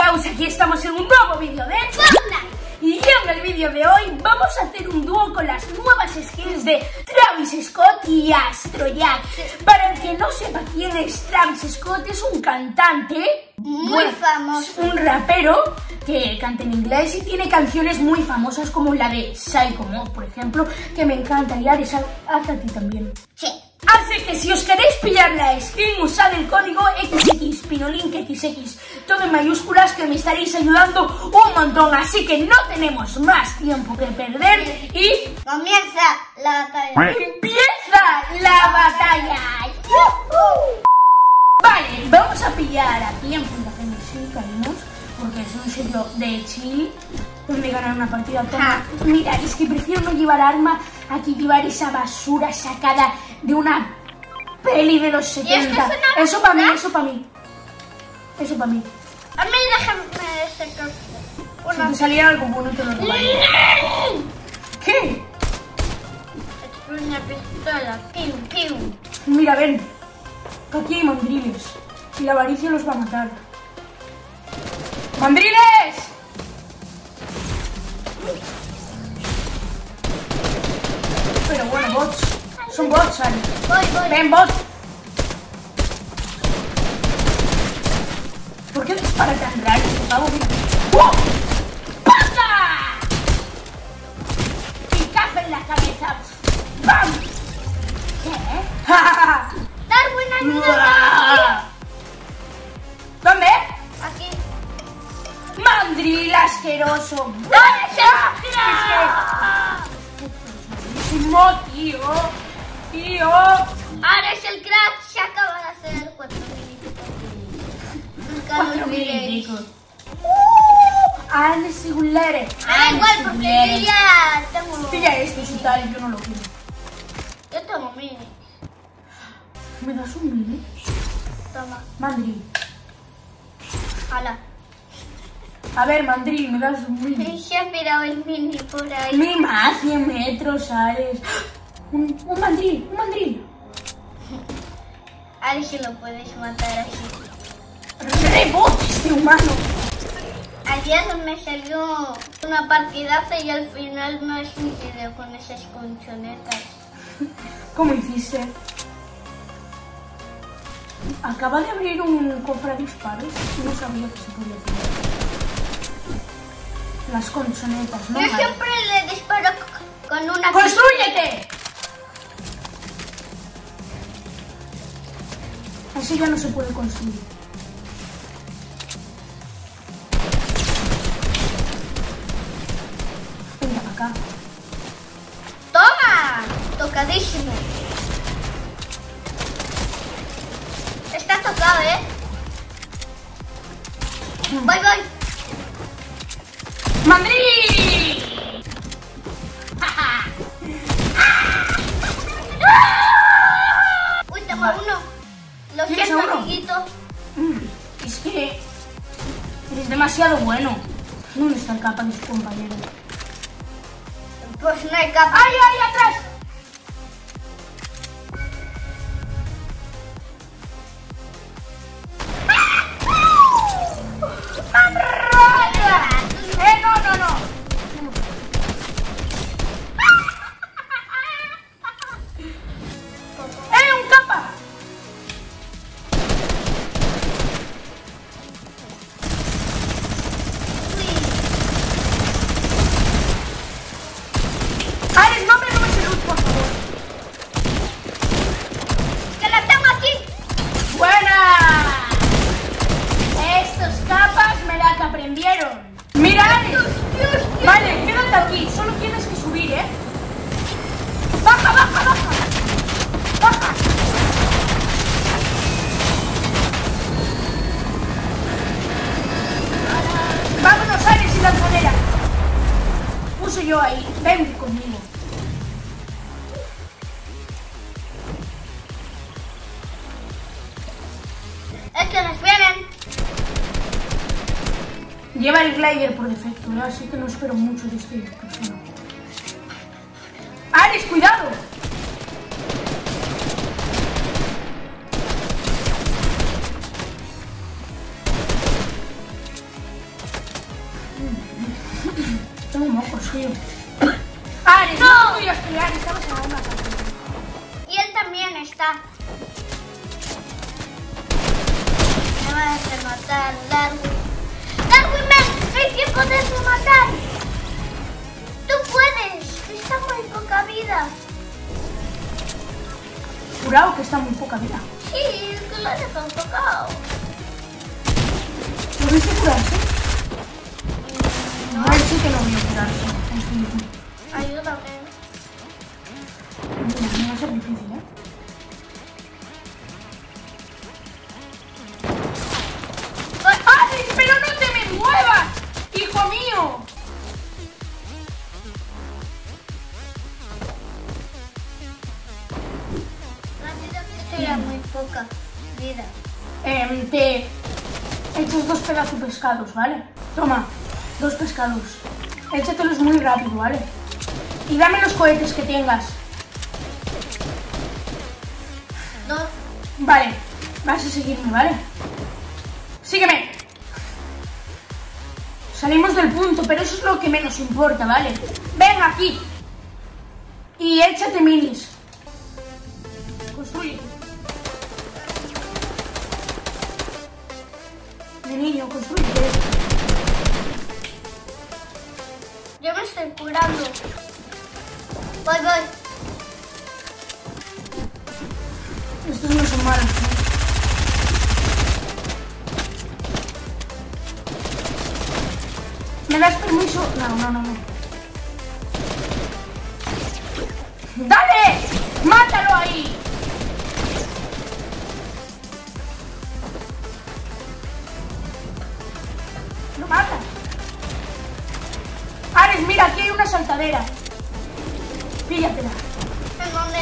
Caos, aquí estamos en un nuevo vídeo de Fortnite. Y en el vídeo de hoy vamos a hacer un dúo con las nuevas skins de Travis Scott y Astrojack. Para el que no sepa quién es Travis Scott, es un cantante muy famoso, un rapero que canta en inglés y tiene canciones muy famosas como la de Psycho Mode, por ejemplo, que me encanta. Y Ares, a ti también. Sí. Así que si os queréis pillar la skin, usad el código XXPinolink XX, todo en mayúsculas, que me estaréis ayudando un montón. Así que no tenemos más tiempo que perder y... ¡comienza la batalla! ¡Empieza la batalla! Vale, vamos a pillar aquí en Fundación sí, cariños, porque es un sitio de chill donde ganar una partida. Toma. Mira, es que prefiero no llevar arma aquí, llevar esa basura sacada de una peli de los 70. Eso para mí, eso para mí. Eso para mí. A mí déjame sacar Si te saliera algo bueno te lo robaría. ¿Qué? Es una pistola. Piu, piu. Mira, ven. Aquí hay mandriles. Y la avaricia los va a matar. ¡Mandriles! Pero bueno, bots. Son bots, Ali. Voy. Ven, bot. ¿Por qué dispara tan raro este pavo? Mira. ¡Oh! ¡Pasa! Picazo en la cabeza. ¡Bam! ¿Qué? ¡Ja, ja, ja! Darwin, ayuda. ¿Dónde? Aquí. ¡Mandril asqueroso! ¡Dale, ¡No, tío! ¡Tío! Ahora es el crack. Se acaba de hacer 4 milímetros. 4 milímetros. ¡Anne Sigulere! Ah, igual, porque yo ya tengo... Pilla esto, si tal, yo no lo quiero. Yo tengo mini. ¿Me das un mini? Toma. Mandril. Hala. A ver, Mandril, me das un mini. Se ha pirado el mini por ahí. Ni más, 100 metros, sales. Un mandril, un mandril. A ver si lo puedes matar así. ¡Rebote este humano! Ayer me salió una partidaza y al final me he suicidado con esas conchonetas. ¿Cómo hiciste? Acaba de abrir un cofre a disparos y no sabía que se podía hacer. Las conchonetas, ¿no? Yo siempre le disparo con una... ¡Constrúyete! Así ya no se puede construir. Venga, para acá. ¡Toma! Tocadísimo. Está tocado, ¿eh? Voy. ¡Mandril! Uy, toma uno. Lo ¿Tienes siento, uno? amiguito. Es que eres demasiado bueno. ¿Dónde está el capa de su compañero? Pues no hay capa. ¡Ay, ay, atrás! No. ¡Un capa! Ares, no me robes el luz, por favor. ¡Que la tengo aquí! ¡Buena! Estos capas me la que aprendieron. ¡Mira, Ares! Dios. Vale, quédate aquí. Solo tienes que subir, ¿eh? ¡Baja! ¡Baja! ¡Vámonos, Ares y lanzadera! Puse yo ahí. Ven conmigo. Es que nos vienen. Lleva el glider por defecto, ¿no? Así que no espero mucho de este persona. ¡Ares, cuidado! Tengo mocos, tío. Ares, no voy a esperar, estamos en una partida. Y él también está. Me va a rematar, Darwin. Darwin, ven, hay que poderme matar. Tú puedes, está muy poca vida. Jurado que está muy poca vida. Sí, que lo he dejado tocado. ¿Lo viste curarse? No. A ver, sí que no voy a curarse. En sí mismo. Ayúdame. Mira, me va a ser difícil, ¿eh? ¡Ares, pero no te me muevas! ¡Hijo mío! Estoy a muy poca vida. Te echas 2 pedazos de pescados, ¿vale? Toma, 2 pescados. Échatelos muy rápido, ¿vale? Y dame los cohetes que tengas. 2. Vale, vas a seguirme, ¿vale? Sígueme. Salimos del punto, pero eso es lo que menos importa, ¿vale? Ven aquí. Y échate minis. Construye. Mi niño, construye. Yo me estoy curando. Voy. Estos no son malos, ¿no? ¿Me das permiso? No. ¡Dale! ¡Mátalo ahí! ¡Lo mata! Ares, mira, aquí hay una saltadera. Píllatela. ¿En dónde?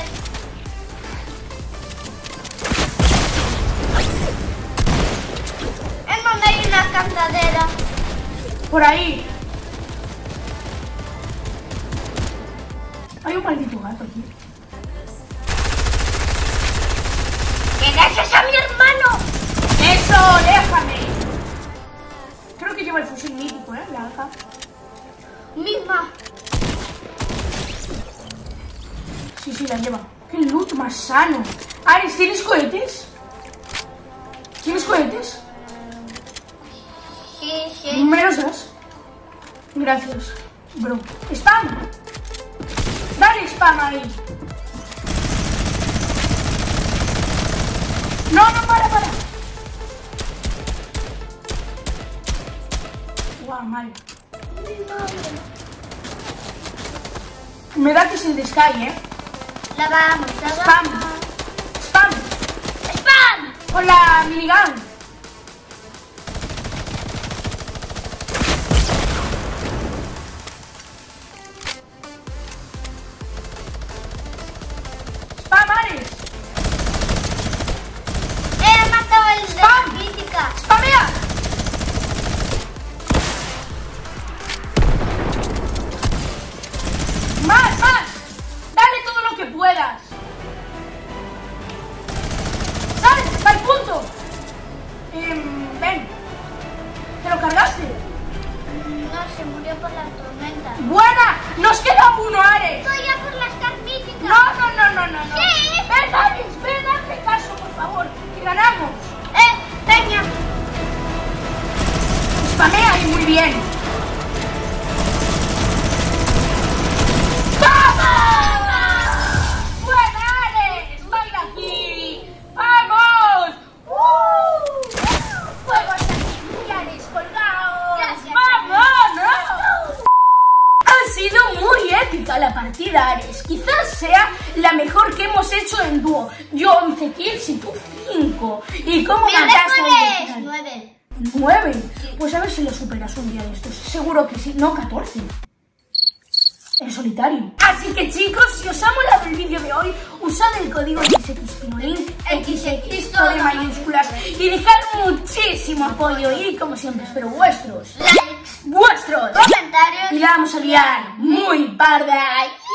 ¿En dónde hay una cantadera? Por ahí. Hay un maldito gato aquí. ¡Que dejes a mi hermano! ¡Eso! ¡Déjame! Creo que lleva el fusil mítico, ¿eh? La AK. Misma. Sí, la lleva. ¡Qué loot más sano! Ares, ¿tienes cohetes? ¿Tienes cohetes? Sí. ¿Me los das? Gracias, bro. ¡Spam! ¡Dale spam ahí! No, para. Guau, mal. Me da que es el de Sky, ¿eh? La vamos a Spam. Con la minigun. Spam, Ares. He matado el de Spam. la crítica. ¡Spamea! ¡Más! ¡Dale todo lo que puedas! ¡Sal! ¡Al punto! Ven. ¿Te lo cargaste? No, se murió por la tormenta. ¡Buena! ¡Nos queda uno, Ares! Voy a por las carníticas. No. ¿Qué? Ven, Ares, hazme caso, por favor, que ganamos. Peña. Spamea ahí muy bien. ¡Vamos! ¡Buena, Ares! ¡Baila aquí! ¡Vamos! ¡Fuegos artificiales colgados! Gracias. ¡Vamos! Ha sido muy épica la partida, Ares. Quizás sea la mejor que hemos hecho en dúo. Yo 11 kills y tú 5. ¿Y cómo mataste al final? 9. 9. Sí. Pues a ver si lo superas un día de estos. Seguro que sí. No, 14. En solitario. Así que chicos, si os ha molado el vídeo de hoy, usad el código XXPinolín, XX todo en mayúsculas, y dejad muchísimo apoyo y como siempre espero vuestros Likes. vuestros Comentarios. y la vamos a liar muy parda.